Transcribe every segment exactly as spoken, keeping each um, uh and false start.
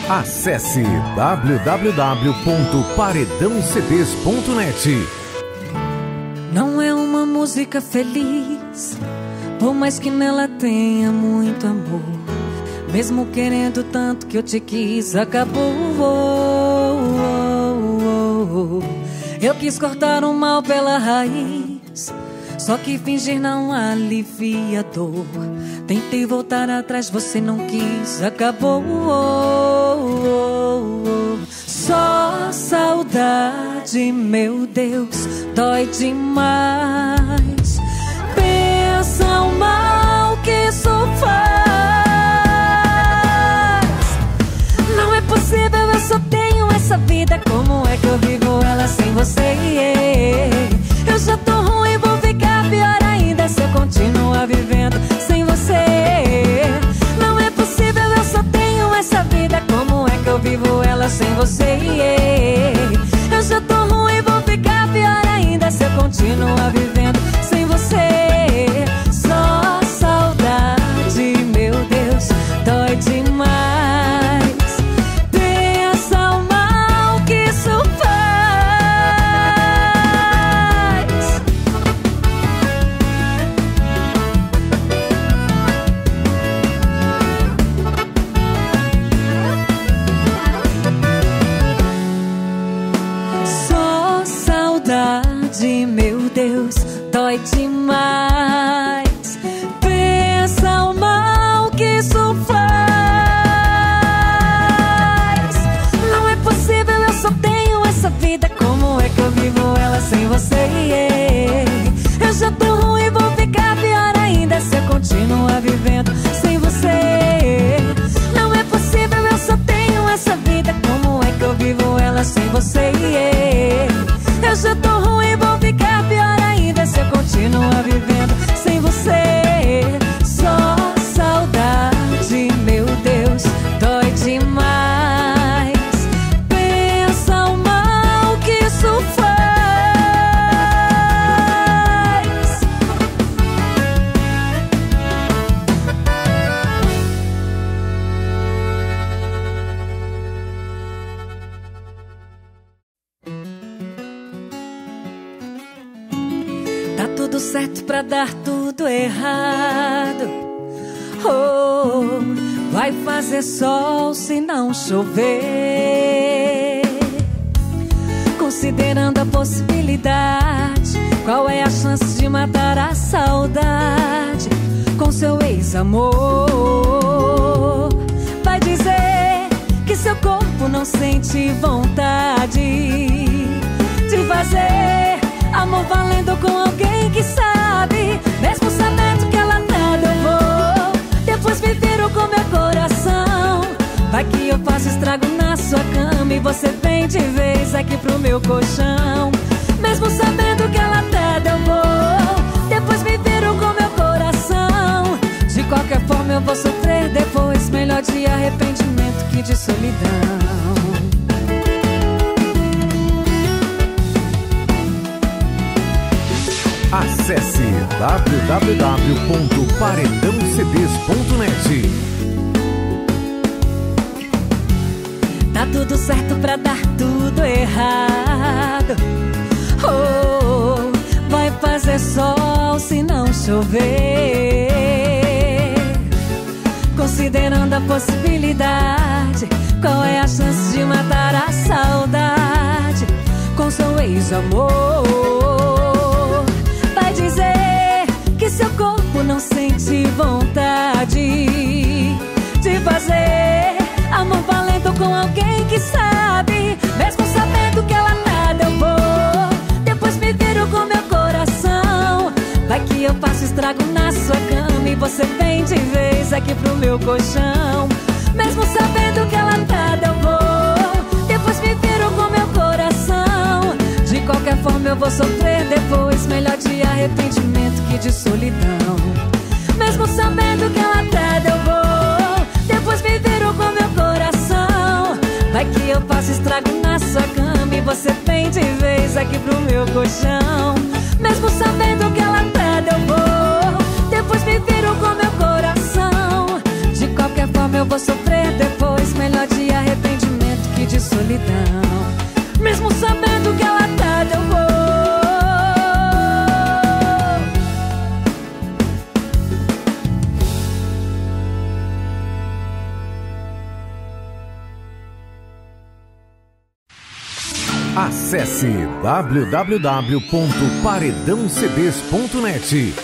Acesse w w w ponto paredão c d s ponto net. Não é uma música feliz, por mais que nela tenha muito amor. Mesmo querendo tanto que eu te quis, acabou. Eu quis cortar o mal pela raiz, só que fingir não alivia a dor. Tentei voltar atrás, você não quis, acabou. Só saudade, meu Deus, dói demais. Pensa o mal que isso faz. Não é possível, eu só tenho essa vida. Como é que eu vivo ela sem você? Eu já tô ruim, vou ficar pior ainda se eu continuar vivendo sem você. Não é possível, eu só tenho essa vida. Como é que eu vivo ela sem você? Eu já tô ruim, vou ficar pior ainda se eu continuar vivendo sem você. Só saudade, meu Deus, dói demais. Pensa o mal que isso faz. Só saudade, meu Deus, dói demais. Pensa o mal que isso faz. Não é possível, eu só tenho essa vida. Como é que eu vivo ela sem você? Eu já tô ruim, vou ficar pior ainda se eu continuar vivendo sem você. Não é possível, eu só tenho essa vida. Como é que eu vivo ela sem você? Eu já tô ruim, vou ficar pior ainda se eu continuar vivendo sem você. Só saudade, meu Deus, dói demais. Pensa o mal que isso faz. Tá tudo certo pra dar tudo errado. Oh, vai fazer sol se não chover. Considerando a possibilidade, qual é a chance de matar a saudade com seu ex-amor? Vai dizer que seu corpo não sente vontade de fazer amor valendo com alguém que sabe, mesmo sabendo que ela nada eu vou. Depois me viro com meu coração. Vai que eu faço estrago na sua cama e você vem de vez aqui pro meu colchão. Mesmo sabendo que ela nada eu vou. Depois me viro com meu coração. De qualquer forma eu vou sofrer depois. Melhor de arrependimento que de solidão. Acesse w w w ponto paredão c d s ponto net. Tá tudo certo pra dar tudo errado. Oh, vai fazer sol se não chover. Considerando a possibilidade, qual é a chance de matar a saudade com seu ex-amor? Vai dizer que seu corpo não sente vontade de fazer amor valendo com alguém que sabe, mesmo sabendo que ela nada eu vou. Depois me viro com meu coração. Vai que eu faço estrago na sua cama e você vem de vez aqui pro meu colchão. Mesmo sabendo que ela nada eu vou. Depois me viro com meu coração. De qualquer forma eu vou sofrer depois. Melhor de arrependimento que de solidão. Mesmo sabendo que ela nada eu vou. Depois me viro com meu coração. Vai que eu faço estrago na sua cama e você vem de vez aqui pro meu colchão. Mesmo sabendo que ela nada eu vou. Depois me viro com meu coração. De qualquer forma eu vou sofrer depois. Melhor de arrependimento solidão. Mesmo sabendo que ela tá, eu vou. Acesse w w w ponto paredão c d s ponto net.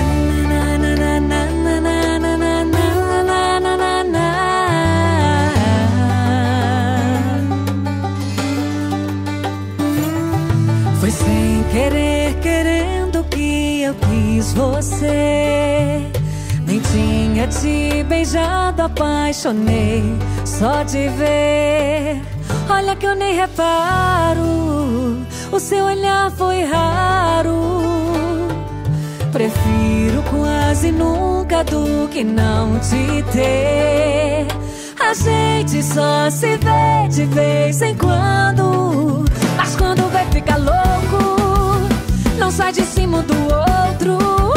Foi sem querer, querendo que eu quis você. Nem tinha te beijado, apaixonei só de ver. Olha que eu nem reparo, o seu olhar foi raro. Prefiro quase nunca do que não te ter. A gente só se vê de vez em quando, mas quando vai ficar louco, não sai de cima do outro.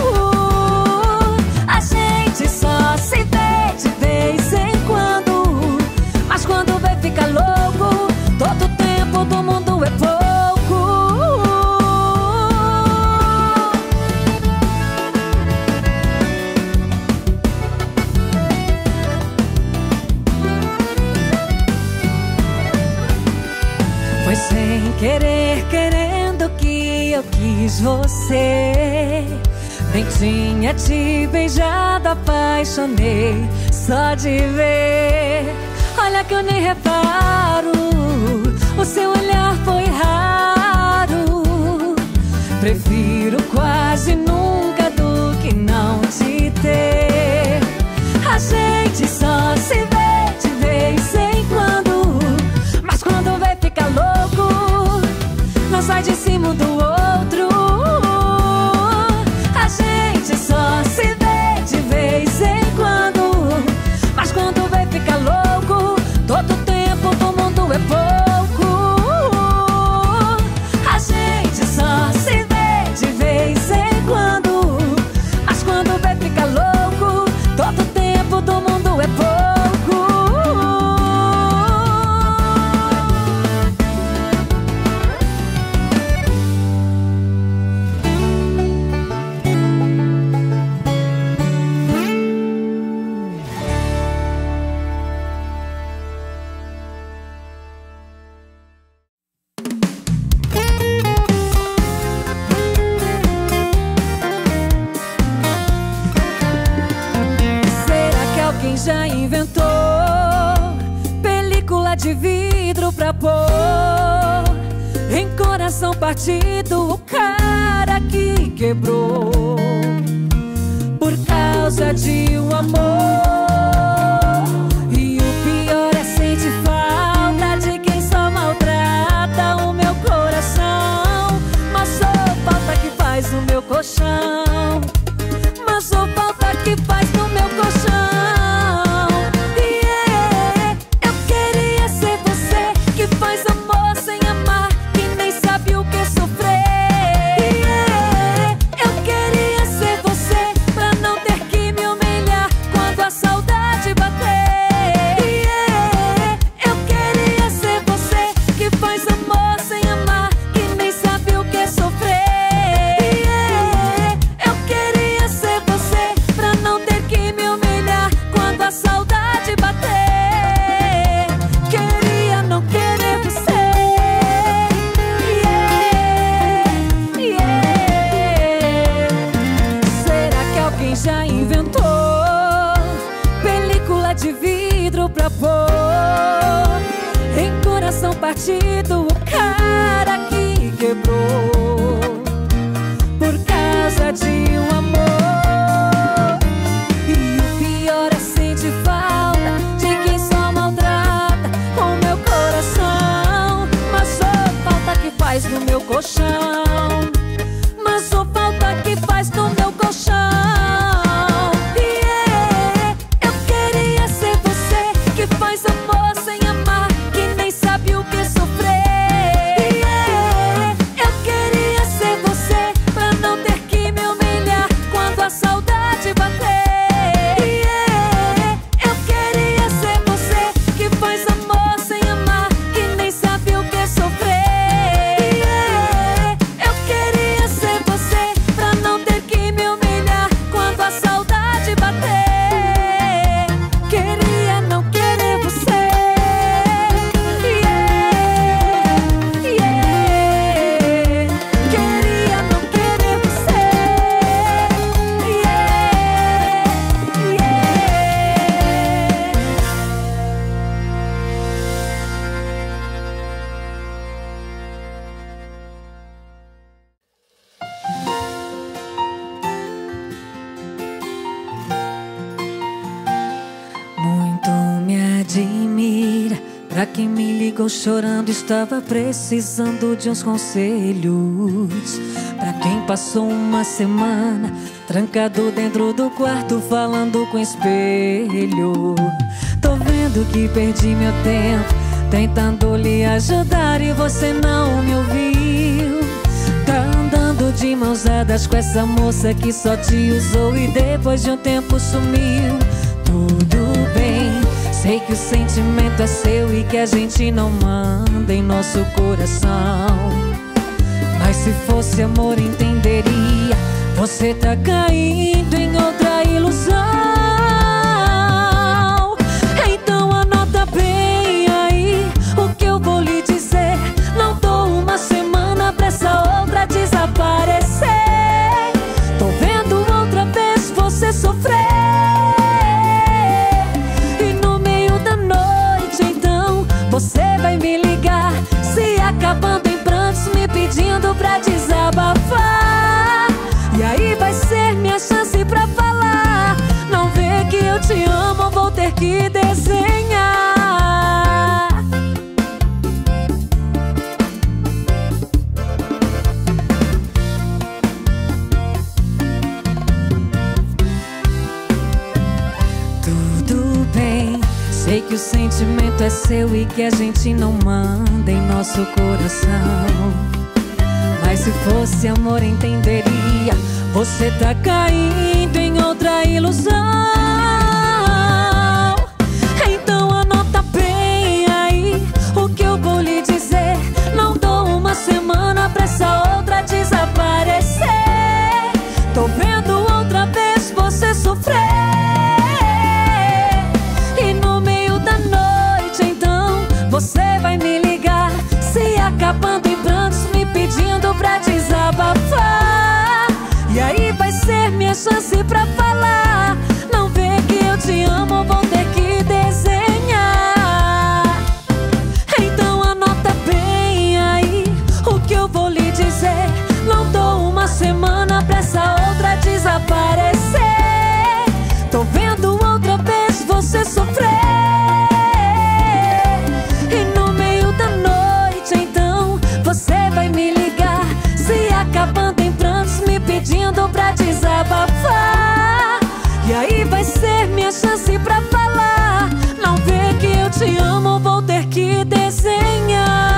A gente só se vê de vez em quando, mas quando vai ficar louco, todo tempo do mundo é pouco. Foi sem querer, querendo que eu quis você. Nem tinha te beijado, apaixonei só de ver. Olha que eu nem reparo, o seu olhar foi raro. Prefiro quase nunca do que não te ter. A gente só se vê de vez em quando, mas quando vai ficar louco, não sai de cima do outro. A gente só se vê de vez em quando, mas quando vai ficar louco, todo tempo do mundo é pouco. A gente só se vê de vez em quando, mas quando vai ficar louco, todo tempo do mundo é pouco. Já inventou película de vidro pra pôr em coração partido o cara que quebrou por causa de um amor. E o pior é sentir falta de quem só maltrata o meu coração. Mas só falta que faz no meu colchão, mas só falta que faz no meu colchão. Faz amor sem amar, que nem sabe o que sofrer. Yeah, eu queria ser você, pra não ter que me humilhar quando a saudade bater. Yeah, eu queria ser você, que faz amor sem amar, que nem sabe o que sofrer. Yeah, eu queria ser você, pra não ter que me humilhar quando a saudade bater. Queria não querer. Já inventou película de vidro pra pôr em coração partido o cara que quebrou por causa de um amor. E o pior é sentir falta de quem só maltrata o meu coração. Mas só falta que faz no meu colchão, mas só falta que faz no meu colchão. Faz amor sem amar, que nem sabe o que sofrer. Pra quem me ligou chorando, estava precisando de uns conselhos. Pra quem passou uma semana trancado dentro do quarto falando com o espelho. Tô vendo que perdi meu tempo tentando lhe ajudar e você não me ouviu. Tá andando de mãos dadas com essa moça que só te usou e depois de um tempo sumiu. Tudo bem, sei que o sentimento é seu e que a gente não manda em nosso coração. Mas se fosse amor entenderia, você tá caindo em outra ilusão. Então anota bem aí o que eu vou lhe dizer. Não dou uma semana pra essa outra desaparecer. Tô vendo outra vez você sofrer. Você vai me ligar, se acabando em prantos, me pedindo pra desabafar. E aí vai ser minha chance pra falar. Não vê que eu te amo, vou ter que desenhar. Tudo bem, sei que o sentimento é seu e que a gente não manda em nosso coração. Mas se fosse amor entenderia, você tá caindo em outra ilusão. Então anota bem aí o que eu vou lhe dizer. Não dou uma semana pra essa outra desaparecer. Tô vendo outra vez você sofrer. Você vai me ligar, se acabando em prantos, me pedindo pra desabafar. E aí vai ser minha chance pra falar. Não vê que eu te amo, vou ter que desenhar. Então anota bem aí o que eu vou lhe dizer. Não dou uma semana pra essa outra desaparecer. Tô vendo outra vez você sofrer. Você vai me ligar, se acabando em prantos, me pedindo pra desabafar. E aí vai ser minha chance pra falar. Não vê que eu te amo, vou ter que desenhar.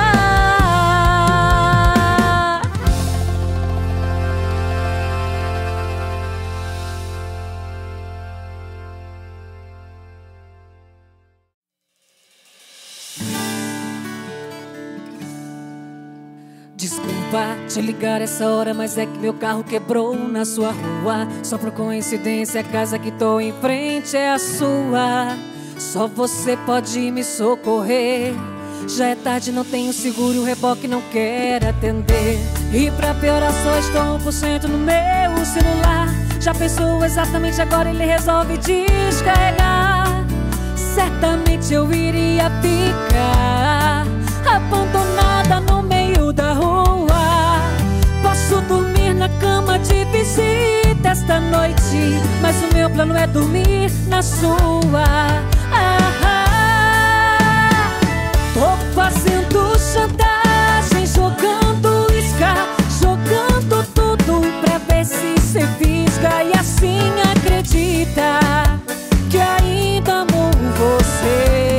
Desculpa te ligar essa hora, mas é que meu carro quebrou na sua rua. Só por coincidência a casa que tô em frente é a sua. Só você pode me socorrer. Já é tarde, não tenho seguro e o reboque não quer atender. E pra piorar só estou um por cento no meu celular. Já pensou exatamente agora ele resolve descarregar. Certamente eu iria ficar abandonada no meio da rua. Posso dormir na cama de visita esta noite, mas o meu plano é dormir na sua. Ah, ah, tô fazendo chantagem, jogando isca, jogando tudo pra ver se cê fisga. E assim acredita que ainda amo você.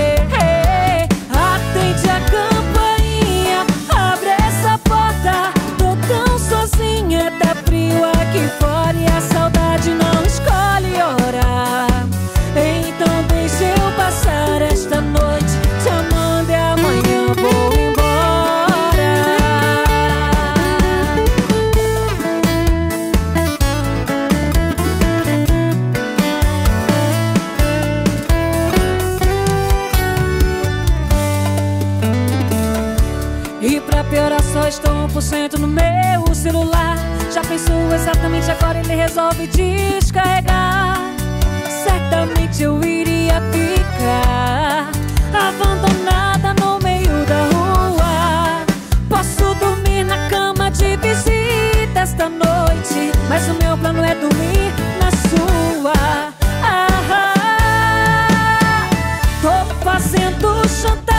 Atende a campainha, abre essa porta. Tô tão sozinha, tá frio aqui fora e a saudade não escolhe hora. Então deixa eu passar esta noite te amando e amanhã vou embora. E pra piorar só estou um por cento no meu celular. Já pensou exatamente agora ele resolve descarregar. Certamente eu iria ficar abandonada no meio da rua. Posso dormir na cama de visita esta noite, mas o meu plano é dormir na sua. Ah, ah, tô fazendo chantagem.